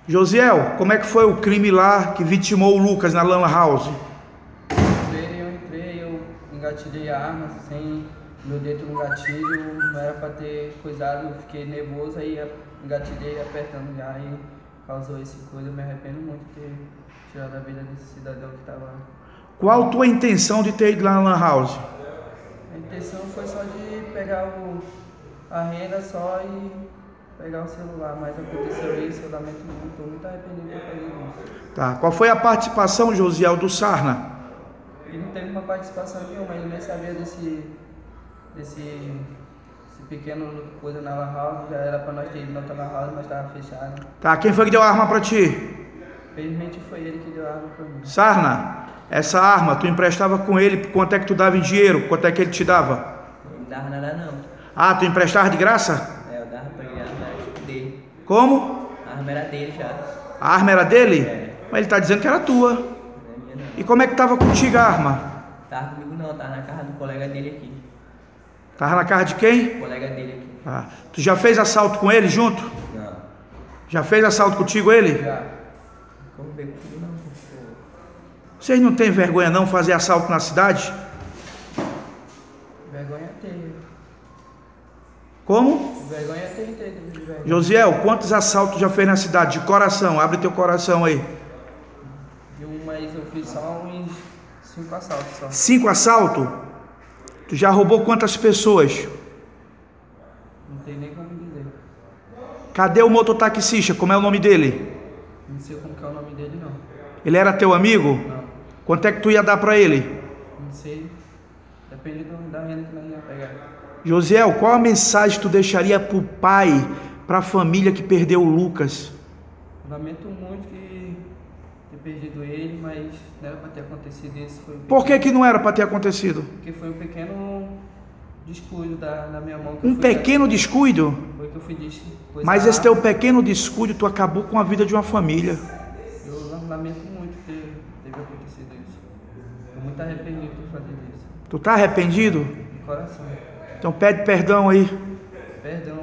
Josiel, como é que foi o crime lá que vitimou o Lucas na Lan House? Eu engatilhei a arma sem meu dedo no gatilho, não era para ter coisado, eu fiquei nervoso, aí engatilhei apertando já e causou esse coisa. Eu me arrependo muito de ter tirado a vida desse cidadão que estava lá. Qual a tua intenção de ter ido lá na Lan House? A intenção foi só de pegar a renda só e pegar o celular, mas aconteceu isso, eu lamento muito, estou muito arrependido de fazer isso. Tá. Qual foi a participação, Josiel, do Sarna? Ele não teve uma participação nenhuma, ele nem sabia desse pequeno coisa na Lan House, já era para nós ter ido na outra Lan House, mas estava fechado. Tá, quem foi que deu a arma pra ti? Felizmente foi ele que deu a arma para mim. Sarna, essa arma tu emprestava com ele, quanto é que tu dava em dinheiro? Quanto é que ele te dava? Não dava nada não. Ah, tu emprestava de graça? Eu dava para ele, a arma era dele. Como? A arma era dele já. A arma era dele? É. Mas ele tá dizendo que era tua. Não é minha não. E como é que tava contigo a arma? Tava comigo não, tava na casa do colega dele aqui. Tava na casa de quem? O colega dele aqui. Ah, tu já fez assalto com ele junto? Não. Já fez assalto contigo ele? Já. Como ver comigo não? Vocês não têm vergonha não fazer assalto na cidade? Vergonha tem. Como? Vergonha tem. Vergonha. Josiel, quantos assaltos já fez na cidade? De coração, abre teu coração aí. De um mês eu fiz só uns 5 assaltos só. 5 assaltos? Tu já roubou quantas pessoas? Não tem nem como dizer. Cadê o mototaxista? Como é o nome dele? Não sei como que é o nome dele não. Ele era teu amigo? Não. Quanto é que tu ia dar pra ele? Não sei. Depende da renda que nós ia pegar. Josiel, qual a mensagem tu deixaria pro pai, pra família que perdeu o Lucas? Lamento muito que ter perdido ele, mas não era para ter acontecido isso. Por que não era pra ter acontecido? Porque foi um pequeno descuido da minha mão. Um pequeno descuido? Foi que eu fui Mas esse teu pequeno descuido, tu acabou com a vida de uma família. Eu lamento muito ter acontecido isso. Estou muito arrependido de fazer isso. Tu tá arrependido? De coração. Então pede perdão aí. Perdão